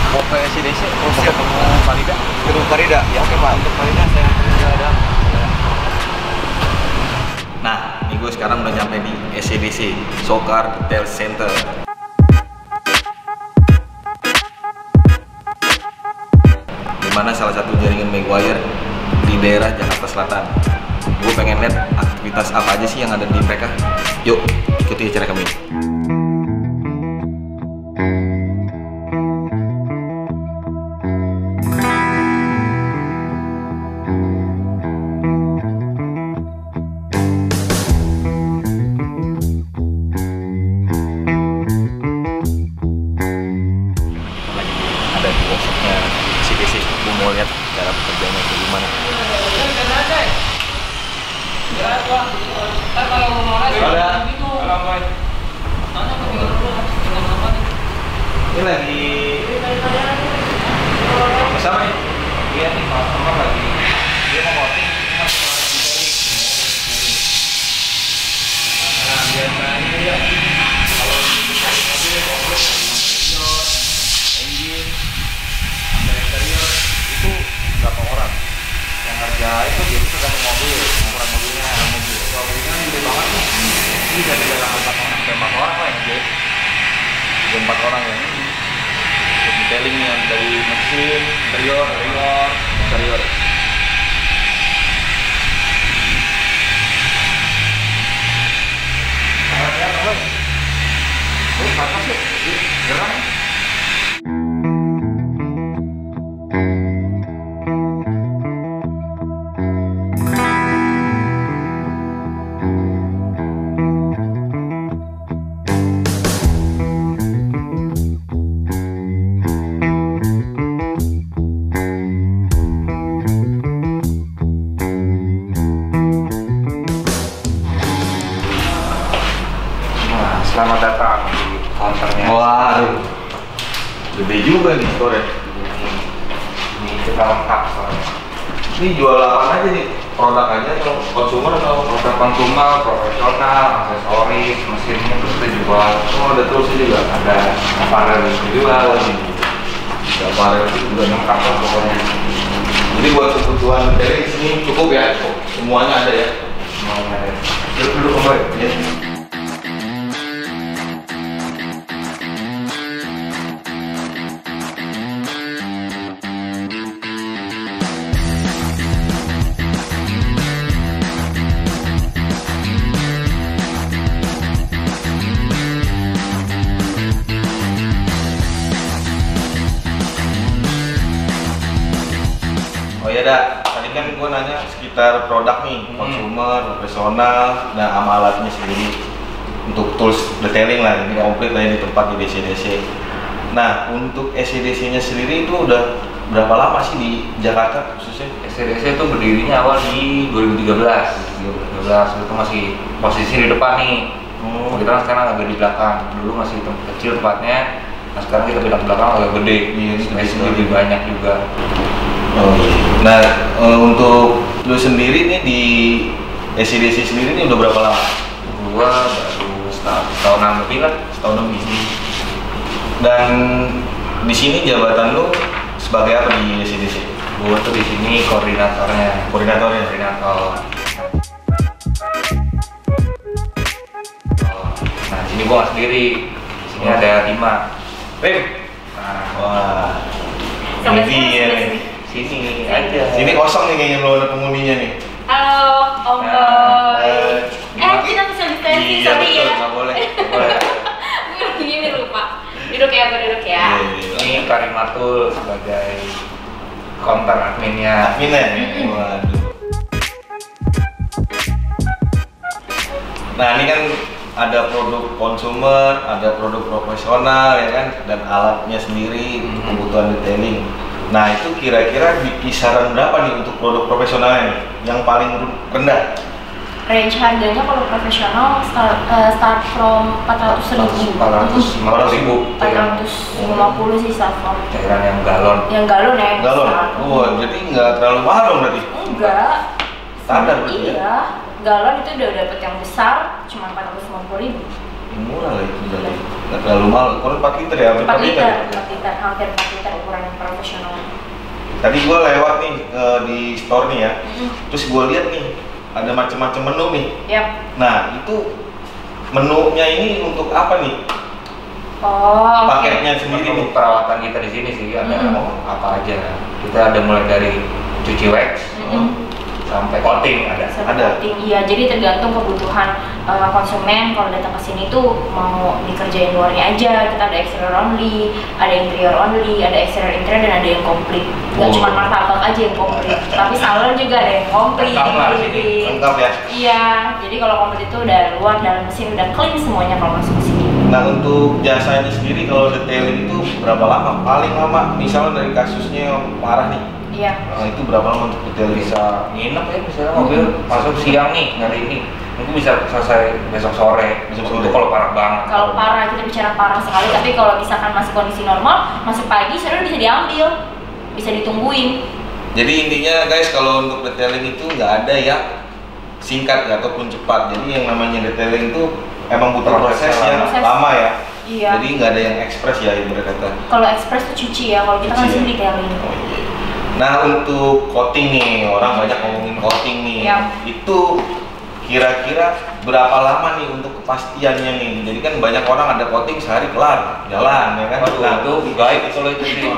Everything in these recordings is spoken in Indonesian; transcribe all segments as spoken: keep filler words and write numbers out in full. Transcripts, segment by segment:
Mau ke S C D C, mau ketemu Farida. Ketemu Farida? Ya oke Pak, untuk Farida saya ada. Nah, ini gue sekarang udah nyampe di S C D C, Sokar Detail Center. Dimana salah satu jaringan Meguiar di daerah Jakarta Selatan. Gue pengen lihat aktivitas apa aja sih yang ada di mereka. Yuk, ikuti acara kami. Ada di workshopnya S C D C. Gue mau lihat cara pekerjaannya kayak gimana. Ini lagi bersama nih. Iya nih, sama lagi. Dia mau coating. Nah, biasanya ya. Kalau di mobil, komplit, interior, engine, sampai interior itu berapa orang? Yang kerja itu dia tergantung mobil, ukuran mobilnya, mobil. Kalau mobilnya gede banget nih. Ini dari dalam empat orang sampai empat orang lah yang gede. Empat orang yang ini. Detailing yang dari mesin, interior, interior, interior. Ada apa? Oh, panas sih, gerang. Selamat datang di counternya. Waduh, gede juga nih store. Ini kita lengkap soalnya. Ini jual apa aja nih? Produk aja atau konsumer atau Produk konsumer, profesional, aksesoris, mesinnya terus kita jual. oh, ada terus juga? Ada aparel dijual. Ada aparel itu juga Lengkap lah pokoknya. Jadi buat kebutuhan dari sini cukup ya? Semuanya ada ya? Semuanya ada. Duduk dulu kembali. Ya. Oh iya dah, tadi kan gue nanya sekitar produk nih, hmm. konsumer, profesional, dan sama alatnya sendiri untuk tools detailing lah, ini komplit lah di tempat di D C D C. Nah, untuk S C D C-nya sendiri itu udah berapa lama sih di Jakarta khususnya? S C D C itu berdirinya awal di dua ribu tiga belas. dua ribu tiga belas itu masih posisi di depan nih. Hmm. Kita kan sekarang agak di belakang. Dulu masih tempat kecil tempatnya. Nah sekarang kita pindah ke belakang agak gede. Iya, space lebih banyak juga. Oh, nah, e, untuk lu sendiri nih di S C D C sendiri nih udah berapa lama? Gua baru setahun, setahunan lebih lah. Setahun lebih. Dan di sini jabatan lu sebagai apa di S C D C? Gua tuh di sini koordinatornya. Koordinatornya? Koordinator. Nah, di sini gua nggak sendiri. Di sini oh. ada lima. Pim. Nah, Wah. Sampai Ini dia nih. sini aja. Sini kosong nih kayaknya belum ada penghuninya nih. Halo, Om Nah, Boy. eh, Eh, kita bisa distensi, Iya sorry betul, ya. nggak boleh. Nggak boleh. Gue gini lupa. Duduk ya, gue duduk ya. Iya, iya. Ini Karimatul sebagai counter adminnya. Adminnya nih. Mm-mm. Waduh. Nah ini kan ada produk konsumer, ada produk profesional ya kan, dan alatnya sendiri untuk Hmm. kebutuhan detailing. Nah itu kira-kira di kisaran berapa nih untuk produk profesionalnya nih? Yang paling rendah? Range harganya kalau profesional start, uh, start from empat ratus ribu. empat ratus lima puluh ribu. empat ratus lima puluh sih start from. Cairan yang galon. Yang galon ya. Galon? start. Wah, jadi nggak terlalu mahal dong berarti? Enggak. Standar berarti ya? Iya. Galon itu udah dapet yang besar, cuma empat ratus lima puluh ribu. Murah lah itu jadi. Nggak terlalu mahal. Kalau empat liter ya, hampir empat liter, ya? empat liter, hampir empat liter ukuran profesional. Tadi gua lewat nih eh, di store nih ya. Mm-hmm. Terus gua lihat nih ada macam-macam menu nih. Yap. Nah, itu menunya ini untuk apa nih? Oh, oke. Paketnya sendiri nih. Untuk perawatan kita di sini sih ada Hmm. apa aja. Kita ada mulai dari cuci wax Mm-mm. sampai coating ada. Sampai Ada. coating, iya. Jadi tergantung kebutuhan uh, konsumen. Kalau datang ke sini tuh mau dikerjain luarnya aja, kita ada exterior only, ada interior only, ada exterior interior dan ada yang komplit. Gak Oh. cuma martabak aja yang komplit, tapi salon juga ada yang komplit. Lengkap lah sini, Lengkap ya. Iya, jadi kalau komplit itu udah luar dalam mesin udah clean semuanya kalau masuk ke sini. Nah, untuk jasanya sendiri kalau detailing itu berapa lama? Paling lama misalnya dari kasusnya yang parah nih. Iya. Nah, itu berapa lama untuk detailing? Bisa nginep ya, misalnya mobil masuk siang nih hari ini, mungkin bisa selesai besok sore. Besok sore. Itu kalau parah banget. Kalau parah kita bicara parah sekali, tapi kalau misalkan masih kondisi normal, masuk pagi sore bisa diambil, bisa ditungguin. Jadi intinya guys, kalau untuk detailing itu nggak ada yang singkat ya, ataupun cepat. Jadi yang namanya detailing itu emang butuh proses Proses yang lama. lama ya. Iya. Jadi nggak ada yang ekspres ya ibarat kata. Kalau express tuh cuci ya, kalau kita kan Cuci sini ya? detailing. Oh, iya. Nah, untuk coating nih, orang banyak ngomongin coating nih. Iya. Itu kira-kira berapa lama nih untuk kepastiannya nih? Jadi kan banyak orang ada coating sehari kelar, jalan ya kan. Waduh, itu gaib kalau itu sih.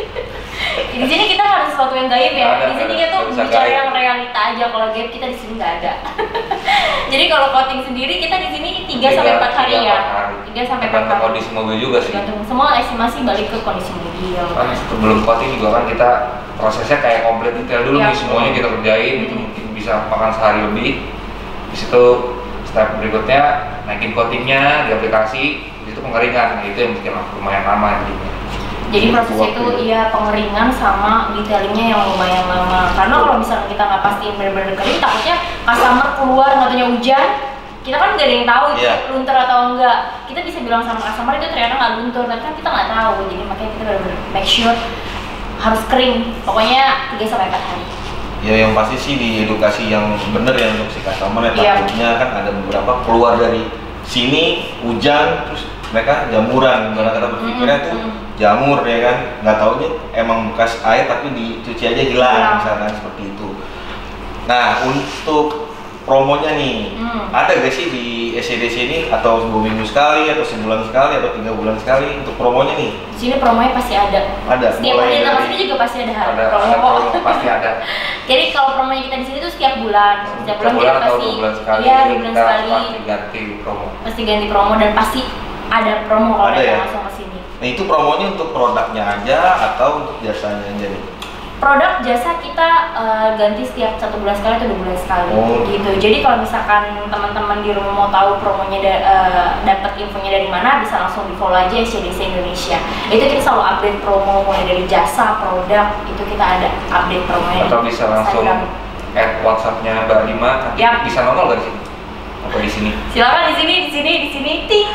Di sini kita nggak ada sesuatu yang gaib ya. Nggak ada, Di sini nggak kita ada. tuh Nggak bisa bicara gaib. yang realita aja. Kalau gaib kita di sini nggak ada. Jadi kalau coating sendiri kita di sini tiga sampai empat hari ya. tiga sampai empat Tergantung hari. kondisi mobil juga sih. Tergantung semua estimasi balik ke kondisi mobil. Kan sebelum coating juga kan kita prosesnya kayak komplit detail dulu Ya. nih, semuanya kita kerjain. Itu Hmm. mungkin bisa makan sehari lebih. Di situ step berikutnya naikin coatingnya di aplikasi, di situ pengeringan. Nah, itu yang bikin lumayan lama jadinya. Jadi Butuh proses waktu itu ya. iya pengeringan sama detailingnya yang lumayan lama. Karena kalau misalnya kita nggak pastiin benar-benar kering, takutnya customer keluar nggak tanya hujan, kita kan nggak ada yang tahu itu Iya. luntur atau enggak. Kita bisa bilang sama customer itu ternyata nggak luntur, tapi kan kita nggak tahu. Jadi makanya kita benar-benar make sure harus kering. Pokoknya tiga sampai empat hari. Ya yang pasti sih di edukasi yang bener ya untuk si customer ya. Iya. Takutnya kan ada beberapa keluar dari sini hujan terus mereka jamuran, karena kata berpikirnya tuh Mm-mm. jamur ya kan, nggak taunya emang bekas air tapi dicuci aja hilang Hilang. misalkan seperti itu. Nah, untuk promonya nih, Hmm. ada gak sih di S C D C ini atau dua minggu sekali atau sebulan sekali atau tiga bulan sekali untuk promonya nih? Di sini promonya pasti ada. Ada, Setiap mulai hari datang dari- sini juga pasti ada, Ada, promo. ada promo, pasti ada. Jadi kalau promonya kita di sini tuh setiap bulan, setiap bulan, kita atau pasti, dua bulan sekali. iya dua bulan kita sekali, pasti ganti promo. pasti ganti promo dan pasti ada promo kalau Ada datang ya? langsung ke sini. Nah, itu promonya untuk produknya aja atau untuk jasanya aja nih? Produk jasa kita eh, ganti setiap satu bulan sekali atau dua bulan sekali Oh. gitu. Jadi kalau misalkan teman-teman di rumah mau tahu promonya da- eh, dapat infonya dari mana, bisa langsung di follow aja S C D C Indonesia. Itu kita selalu update promo mulai dari jasa, produk, itu kita ada update promonya. Atau di bisa langsung Instagram. add WhatsApp-nya Mbak Lima, nanti Yap. bisa nongol gak di sini? Apa di sini? Silakan di sini, di sini, di sini, ting.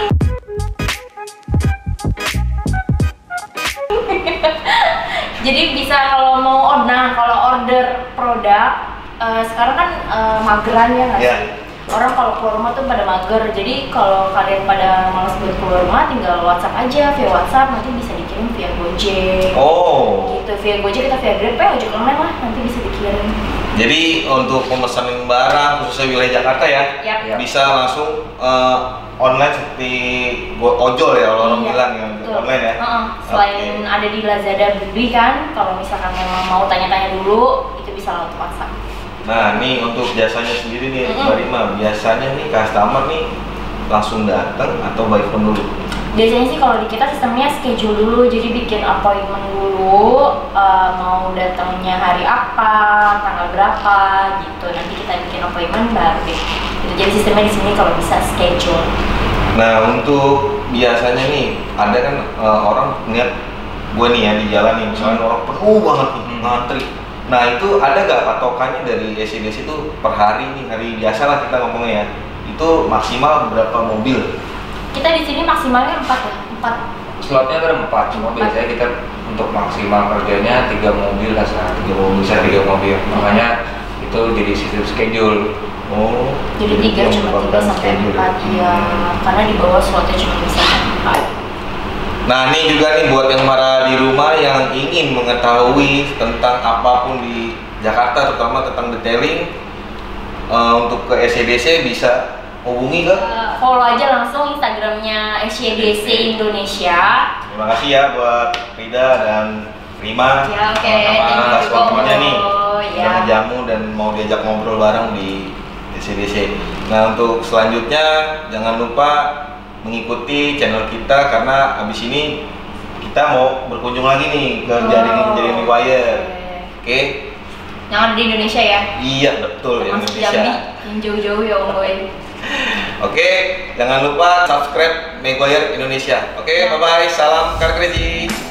Jadi bisa kalau mau order, nah kalau order produk eh, sekarang kan eh, mageran ya nggak Iya. sih? Orang kalau keluar rumah tuh pada mager. Jadi kalau kalian pada malas buat keluar rumah, tinggal WhatsApp aja via WhatsApp, nanti bisa dikirim via Gojek. Oh, Gitu via Gojek kita via Grab ya, ojek online lah, nanti bisa dikirim. jadi untuk pemesanan barang khususnya wilayah Jakarta ya, Yap. Ya. bisa langsung eh, online seperti go- ojol ya kalau orang Iya, bilang ya, betul. online ya. Heeh, selain Oke. ada di Lazada Beli kan, kalau misalkan memang mau tanya-tanya dulu, itu bisa lewat WhatsApp. Nah, nih untuk jasanya sendiri nih, Mm-mm. Mbak Rima, biasanya nih customer nih langsung datang atau by phone dulu? Biasanya sih kalau di kita sistemnya schedule dulu, jadi bikin appointment dulu, eh, mau datangnya hari apa, tanggal berapa gitu. Nanti kita bikin appointment baru deh. Gitu. Jadi sistemnya di sini kalau bisa schedule. Nah, untuk biasanya nih ada kan eh, orang ngeliat gue nih ya di jalan nih, misalnya orang penuh banget nih Hmm. ngantri. Nah, itu ada gak patokannya dari S C D C itu per hari nih, hari biasa lah kita ngomongnya ya, itu maksimal berapa mobil? Kita di sini maksimalnya empat ya, empat. Slotnya ada empat, cuma Empat. biasanya kita untuk maksimal kerjanya tiga mobil lah sehari. Tiga mobil Bisa tiga mobil. Makanya itu jadi sistem schedule. Oh. Jadi tiga yang cuma tiga merupakan sampai schedule. empat ya, karena di bawah slotnya cuma bisa empat. Nah ini juga nih buat yang marah di rumah yang ingin mengetahui tentang apapun di Jakarta, terutama tentang detailing, uh, untuk ke S Y D C bisa hubungi ke? Uh, follow aja langsung Instagramnya S Y D C Indonesia. Terima kasih ya buat Rida dan Rima, Ya, oke, sama-sama thank you atas juga, waktunya nih, Bro. Ya. udah ngejamu dan mau diajak ngobrol bareng di S Y D C. Nah untuk selanjutnya jangan lupa mengikuti channel kita karena abis ini kita mau berkunjung lagi nih ke Oh, jaring-jaring Meguiar. oke. Oke? Yang ada di Indonesia ya. Iya betul yang Termasuk Indonesia. Jambi, yang jauh-jauh ya Om Boy. Oke, jangan lupa subscribe Meguiar Indonesia. Oke, bye bye. Salam Car Crazy.